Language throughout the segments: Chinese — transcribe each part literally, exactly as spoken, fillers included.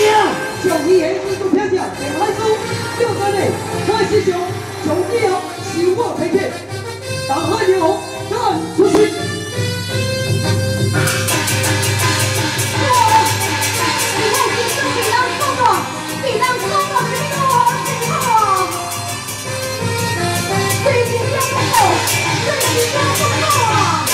将伊的衣服飘掉，点开书，六分内开始上上以后收获平平，打开牛干出去。 哇！以后是做比人做大，比人做大的你如何是好啊？最近要不好，最近要不好啊！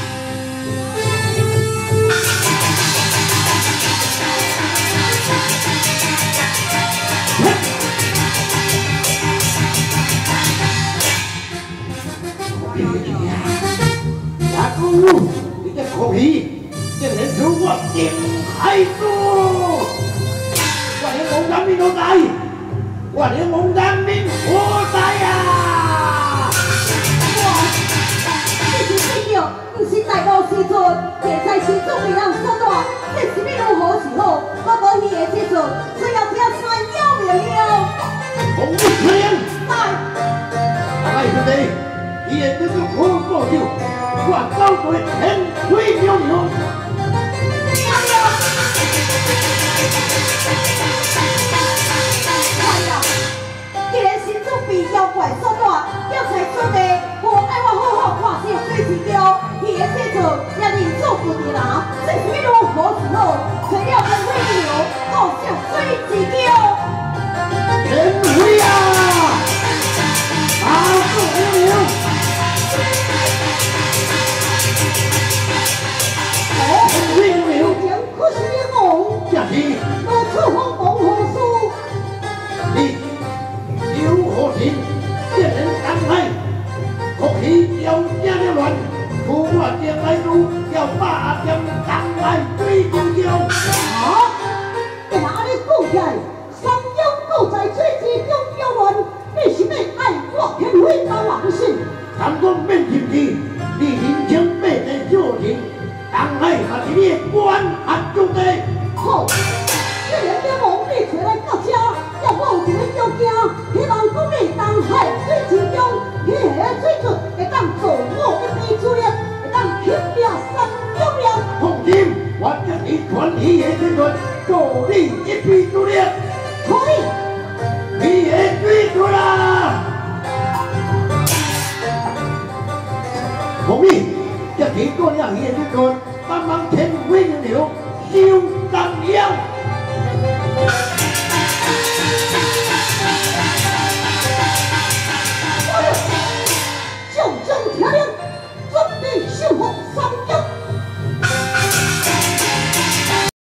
你这口皮，竟然使我惊骇住！我连王阳明都知，我连王阳明何在呀？ 哇！这是必要，不是大路时阵，现在是做别人所大，这是要如何是好？我无去的时阵，只要听山妖明了。 红日天， 来， 大家兄弟，伊的这种好报酬。 我走过天灰袅袅。 哎呀，既然是做被妖怪所带，要才做的，无爱我好好看小水之雕，伊的这阵也认做不的人，这是要如何是好？除了天灰袅袅，搞小水之雕。 天灰呀，啊，做袅袅。 有情可是你梦， 正是我出风防何事？ 你有何情？这人当来，国旗要这了乱，出我将来路，要霸将当来追究叫。 啊！原来安尼讲起来，三妖都在水之中妖乱，你是要爱我天灰当人性？ 谈公免禁忌，你年轻辈的小情。 当来也是你官合中的。 好，既然这王你找来到这，要我有一个条件，希望讲你东海水之中，迄个水准会当做我一杯酒力，会当吸了三妖命。 放心，我将你传你的水准，助你一臂之力。 可以。 你的水准啦！红米。 这提过了，伊的这个帮忙天灰牛牛修当了。